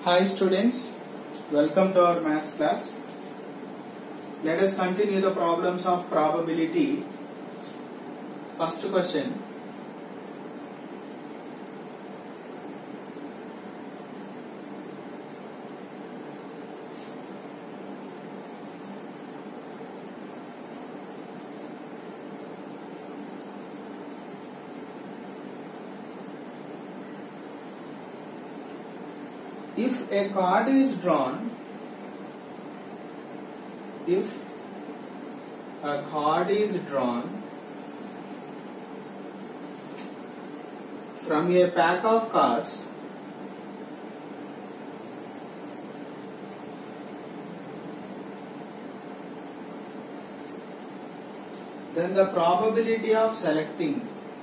Hi students, welcome to our maths class. Let us continue the problems of probability. First question. If a card is drawn, from a pack of cards, then the probability of selecting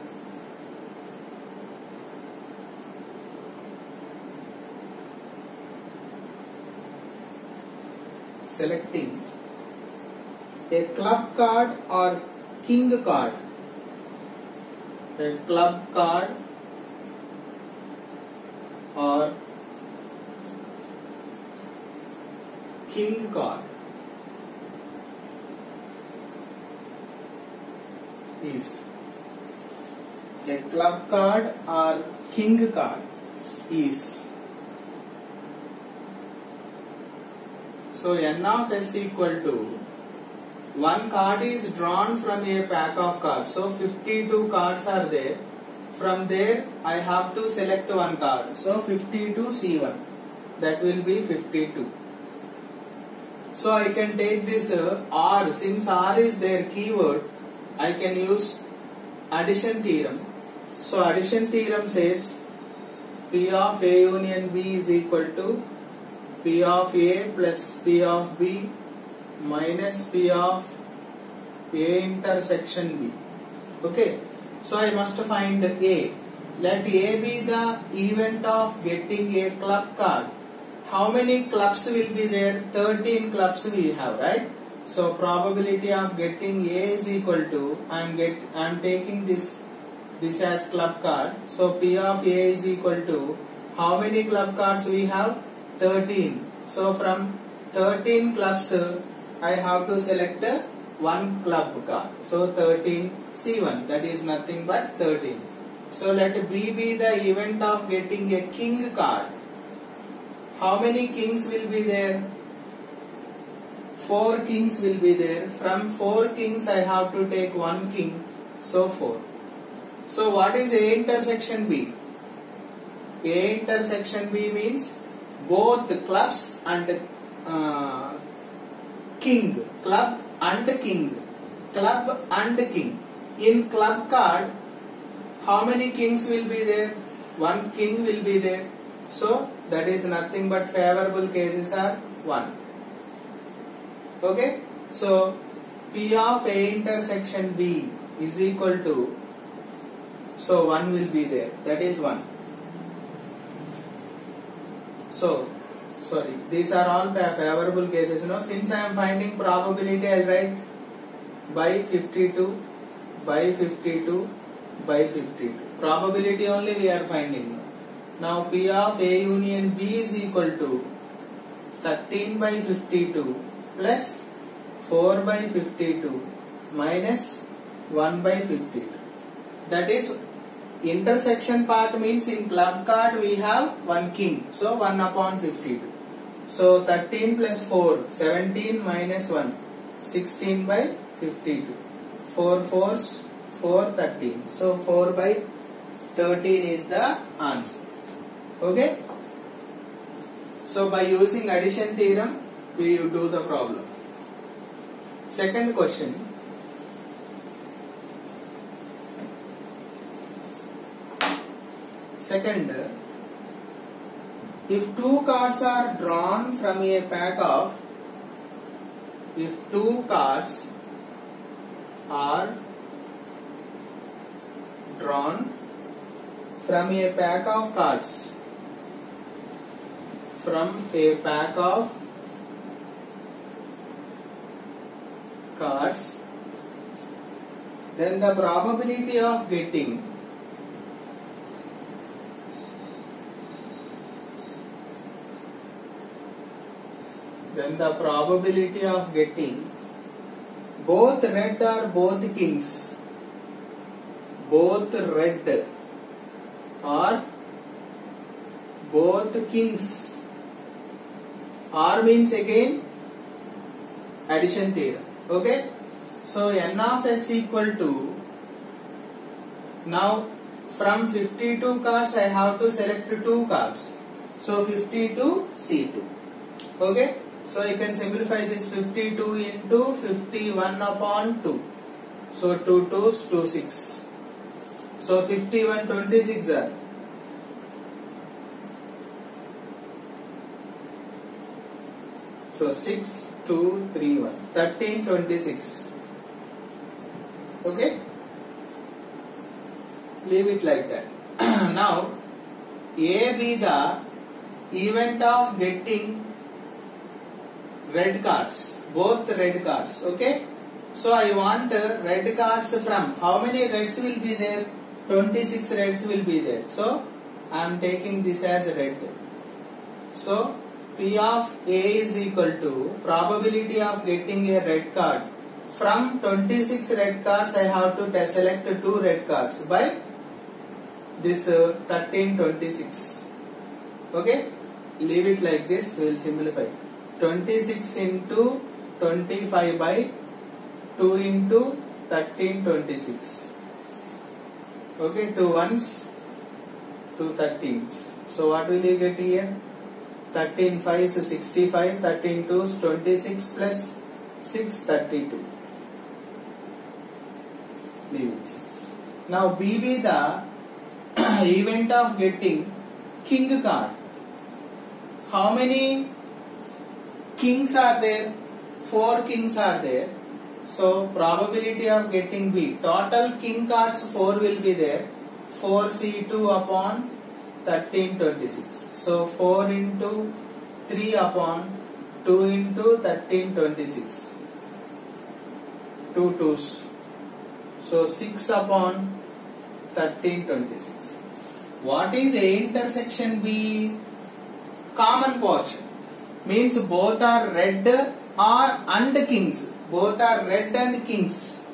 a club card or king card, king card is a club card or king card is. So n of s equal to one card is drawn from a pack of cards. So 52 cards are there. From there I have to select one card. So 52 C1. That will be 52. So I can take this R. Since R is their keyword, I can use addition theorem. So addition theorem says P of A union B is equal to P of A plus P of B minus P of A intersection B. Okay. So I must find A. Let A be the event of getting a club card. How many clubs will be there? 13 clubs we have, right? So probability of getting A is equal to, I am taking this as club card. So P of A is equal to, how many club cards we have? 13. So from 13 clubs I have to select one club card. So 13 C1, that is nothing but 13. So let B be the event of getting a king card. How many kings will be there? 4 kings will be there. From 4 kings I have to take one king. So 4. So what is A intersection B? A intersection B means both clubs and king. Club and king. Club and king. In club card, how many kings will be there? One king will be there. So that is nothing but favorable cases are 1. Okay. So P of A intersection B is equal to, so 1 will be there. That is 1. So, sorry, these are all favorable cases. Since I am finding probability, I will write by 52, by 52, by 52. Probability only we are finding. Now P of A union B is equal to 13 by 52 plus 4 by 52 minus 1 by 52. That is, intersection part means in club card we have one king. So 1 upon 52. So 13 plus 4, 17 minus 1, 16 by 52. 4 4s, 4, 13. So 4 by 13 is the answer. Okay. So by using addition theorem, we do the problem. Second question. Second, if 2 cards are drawn from a pack of, if 2 cards are drawn from a pack of cards, then the probability of getting then the probability of getting both red or both kings, both red or both kings, or means again addition theorem. Okay, so n of s equal to, now from 52 cards I have to select 2 cards, so 52 C2. Okay, so you can simplify this 52 into 51 upon 2, so 2 2s 2 6, so 51 26 are, so 6 2 3 1 13 26. Okay, leave it like that. Now A be the event of getting red cards, both red cards. Okay, so I want red cards from, how many reds will be there? 26 reds will be there, so I am taking this as red. So P of A is equal to probability of getting a red card. From 26 red cards I have to select 2 red cards by this 13 26. Okay, leave it like this, we will simplify. 26 into 25 by 2 into 13 26. Okay, 2 ones, 2 13s. So what will you get here? 13 5s 65, 13 2s 26 plus 6 32. Leave it. Now B be the event of getting king card. How many kings are there? 4 kings are there. So probability of getting B, total king cards 4 will be there. 4C2 upon 13 26. So 4 into 3 upon 2 into 13 26. 2 2s. So 6 upon 13 26. What is A intersection B? Common portion. Means both are red or and kings. Both are red and kings.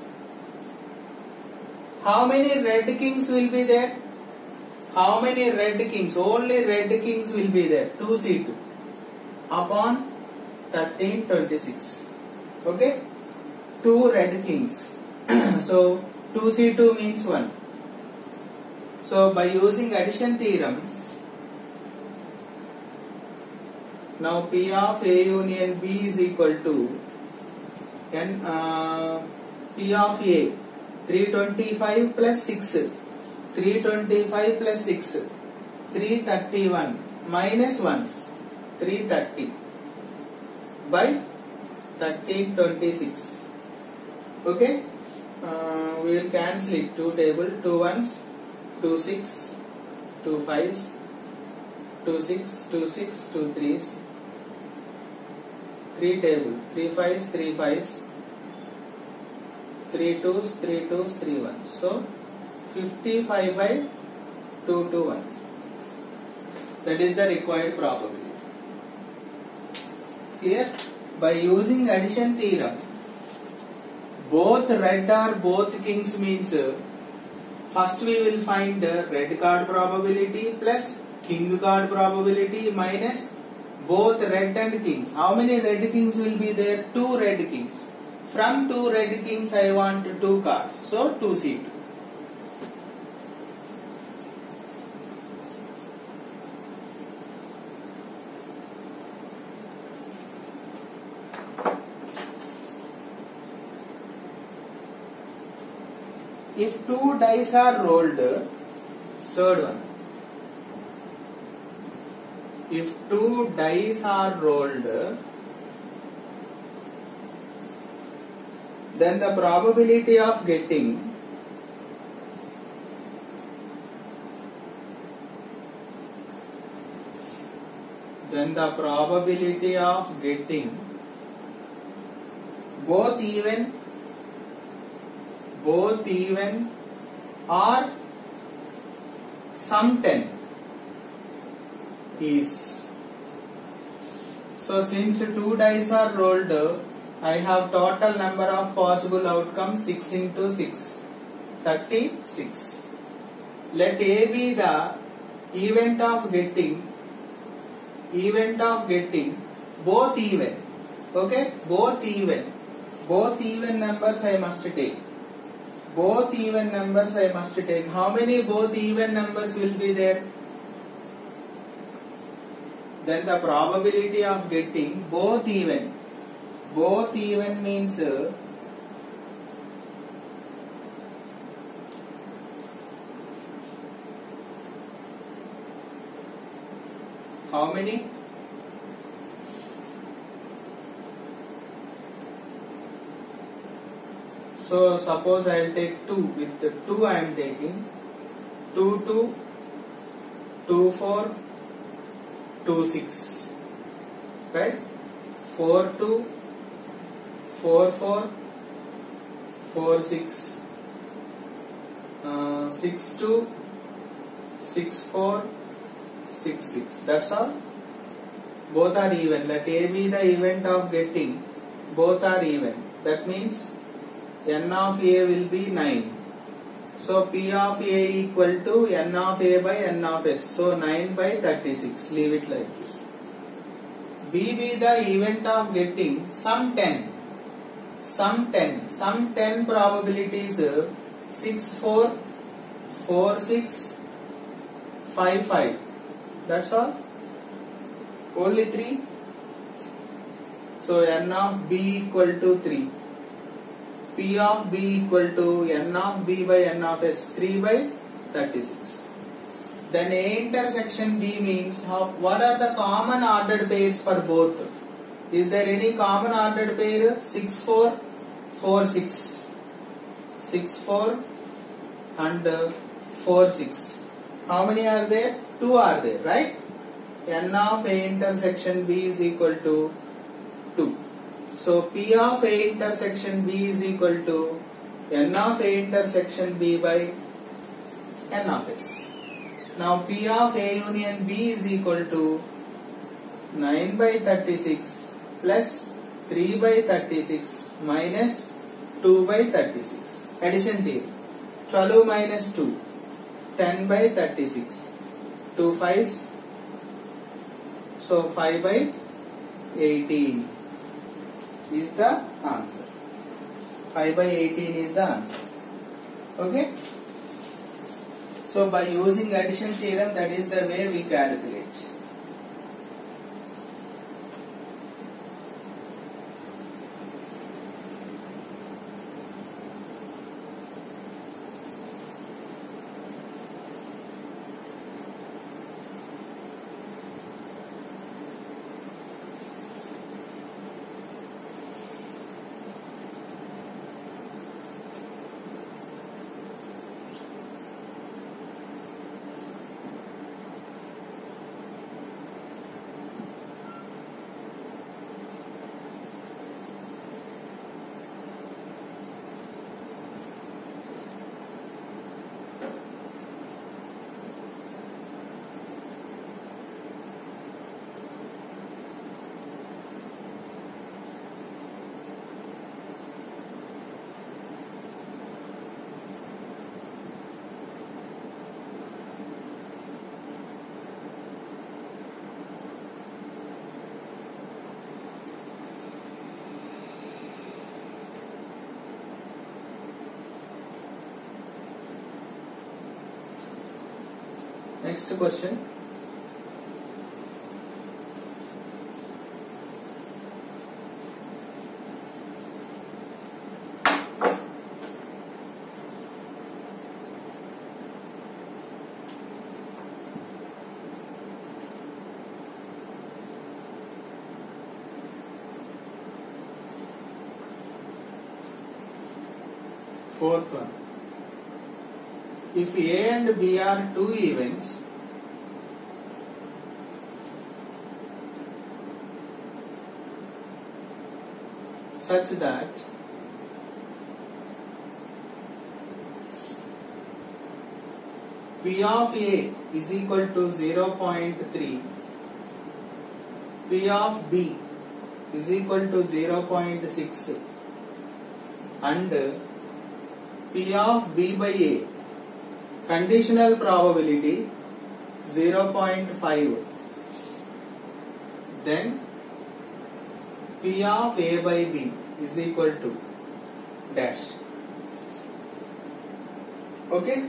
How many red kings will be there? How many red kings? Only red kings will be there. 2C2 upon 13 26. Okay? 2 red kings. So 2C2 means 1. So by using addition theorem, now P of A union B is equal to P of A 325 plus 6, 325 plus 6, 331 minus 1, 330 by 1326. Okay, we will cancel it. 2 table, 2 ones, 2 6, 2 5s, 2 6, 2 6, 2 3s, 3 table, 3 5s, 3 5s, 3 2s, 3 2s, 3 1s. So 55 by 2 to 1. That is the required probability. Clear? By using addition theorem, both red or both kings means first we will find red card probability plus king card probability minus both red and kings. How many red kings will be there? 2 red kings. From 2 red kings I want 2 cards. So 2C2. If 2 dice are rolled, third one. If 2 dice are rolled, then the probability of getting both even or sum 10 is So since 2 dice are rolled, I have total number of possible outcomes 6 into 6, 36. Let A be the event of getting both even. Okay, both even numbers I must take. Both even numbers I must take. How many both even numbers will be there? Then the probability of getting both even means how many? So suppose I will take 2. With the 2 I am taking 2 2, 2 4, 2 6, right? 4 2, 4 4, 4 6, 6 2, 6 4, 6 6. That's all. Both are even. Let A be the event of getting both are even. That means n of A will be 9. So P of A equal to n of A by n of S. So 9 by 36. Leave it like this. B be the event of getting some 10. Some 10 probabilities 6 4, 4 6, 5 5. That's all. Only 3. So n of B equal to 3. P of B equal to n of B by n of S, 3 by 36. Then A intersection B means what are the common ordered pairs for both? Is there any common ordered pair? 6 4, 4 6. 6 4 and 4 6. How many are there? 2 are there, right? N of A intersection B is equal to 2. So P of A intersection B is equal to n of A intersection B by n of S. Now P of A union B is equal to 9 by 36 plus 3 by 36 minus 2 by 36. Addition theory. 12 minus 2, 10 by 36. 2 5s. So 5 by 18 is the answer. 5 by 18 is the answer. Okay. So by using addition theorem, that is the way we calculate. Next question. Fourth one. If A and B are two events, such that P of A is equal to 0.3, P of B is equal to 0.6 and P of B by A conditional probability 0.5, then P of A by B is equal to dash. Okay.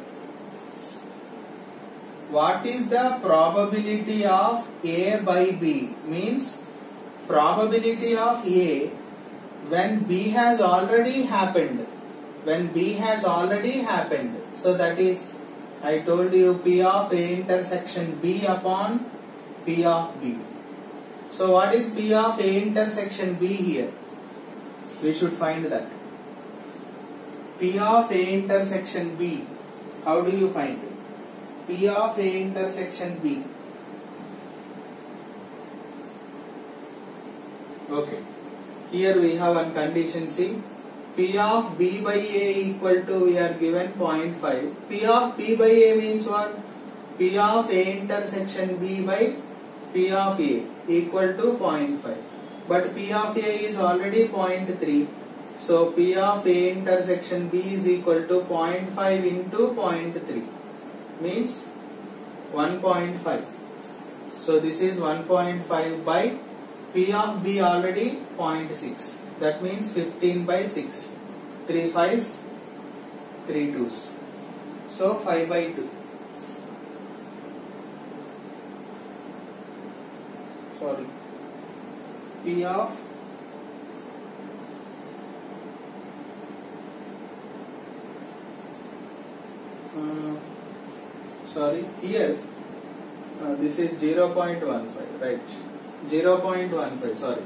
What is the probability of A by B? Means probability of A when B has already happened. When B has already happened. So that is, I told you, P of A intersection B upon P of B. So what is P of A intersection B here? We should find that. P of A intersection B. How do you find it? P of A intersection B. Okay. Here we have one condition C. P of B by A equal to, we are given 0.5. P of B by A means what? P of A intersection B by P of A equal to 0.5. But P of A is already 0.3. So P of A intersection B is equal to 0.5 into 0.3. Means 1.5. So this is 1.5 by P of B already 0.6. That means 15 by 6. 3 5s, 3 2s. So 5 by 2. Sorry. P of here this is 0.15, right? 0.15, sorry.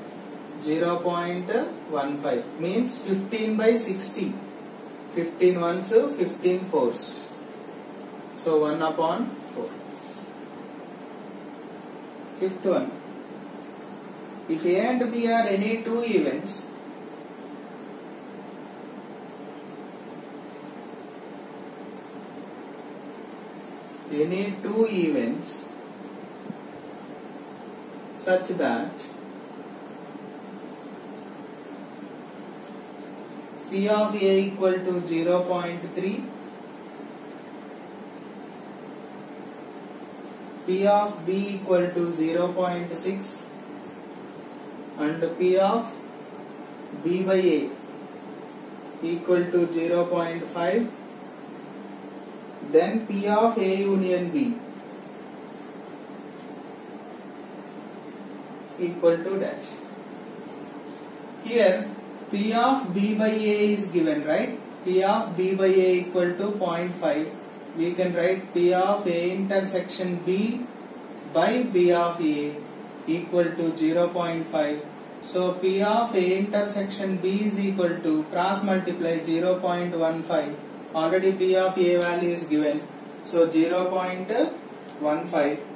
0.15 means 15 by 60. 15 ones, 15 fours. So 1 upon 4. Fifth one. If A and B are any two events, such that P of A equal to 0.3, P of B equal to 0.6 and P of B by A equal to 0.5, then P of A union B equal to dash. Here P of B by A is given, right? P of B by A equal to 0.5. We can write P of A intersection B by B of A equal to 0.5. So P of A intersection B is equal to, cross multiply 0.15. Already P of A value is given. So 0.15.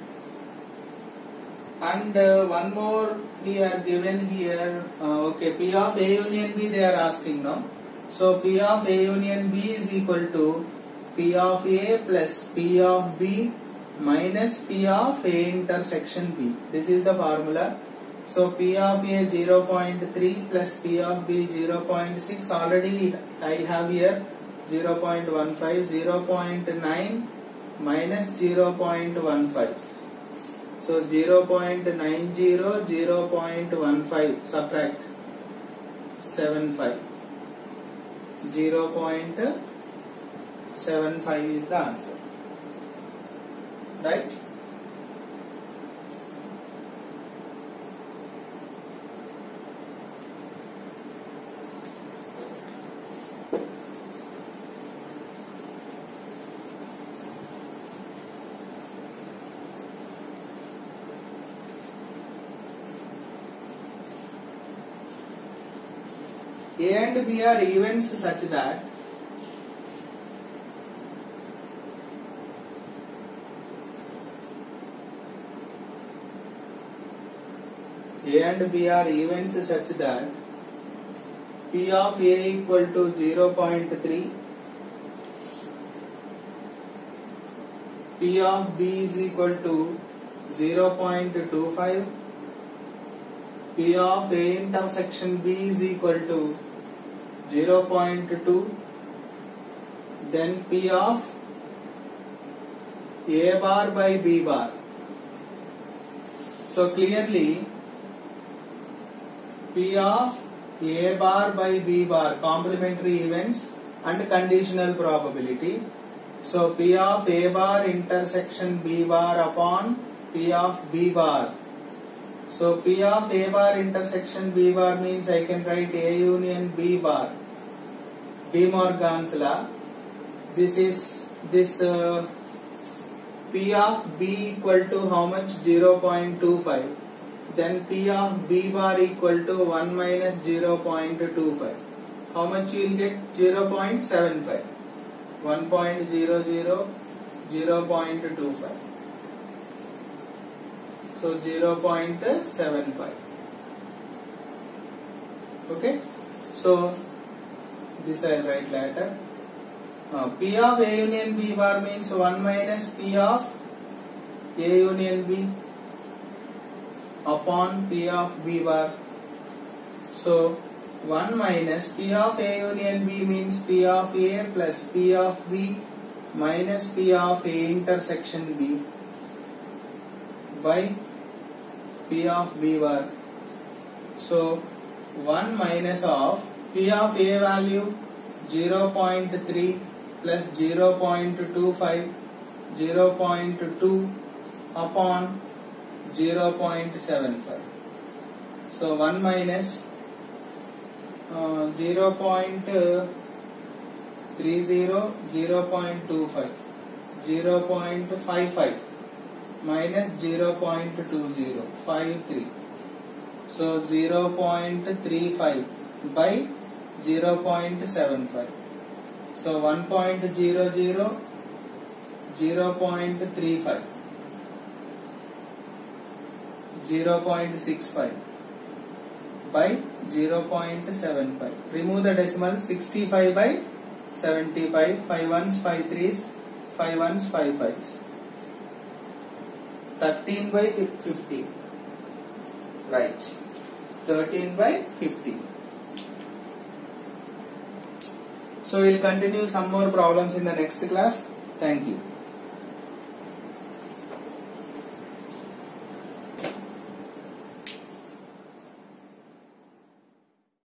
And one more we are given here. Okay, P of A union B they are asking now. So P of A union B is equal to P of A plus P of B minus P of A intersection B. This is the formula. So P of A 0.3 plus P of B 0.6. Already I have here 0.15, 0.9 minus 0.15. So 0.90, 0.15, subtract 75. 0.75 is the answer. Right? A and B are events such that P of A equal to 0.3, P of B is equal to 0.25 P of A intersection B is equal to 0.2, then P of A bar by B bar. So clearly P of A bar by B bar, complementary events and conditional probability. So P of A bar intersection B bar upon P of B bar. So P of A bar intersection B bar means I can write A union B bar. De Morgan's law. This is P of B equal to how much? 0.25. Then P of B bar equal to 1 minus 0.25. How much you will get? 0.75. 1.00, 0.25. So 0.75. Okay. So this I will write later. P of A union B bar means 1 minus P of A union B upon P of B bar. So 1 minus P of A union B means P of A plus P of B minus P of A intersection B by P of B bar. So 1 minus of P of A value 0.3 plus 0.25, 0.2 upon 0.75. So 1 minus 0.30, 0.25, 0.55 minus 0.20, 53. So 0.35 by 0.75. So 1.00, 0.35, 0.65 by 0.75. Remove the decimal. 65 by 75. 5 ones, 5 threes, 5 ones, 5 fives. 13 by 50. Right. 13 by 50. So we will continue some more problems in the next class. Thank you.